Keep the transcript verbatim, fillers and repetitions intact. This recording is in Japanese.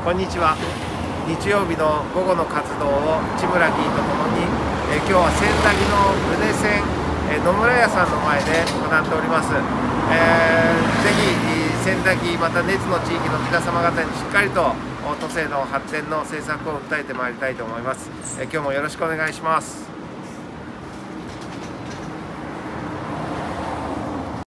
こんにちは。日曜日の午後の活動を内村議員とともに、え今日は千駄木のルネ線、え野村屋さんの前で行っております。えー、ぜひ千駄木また熱の地域の皆様方にしっかりと都政の発展の政策を訴えてまいりたいと思います。え今日もよろしくお願いします。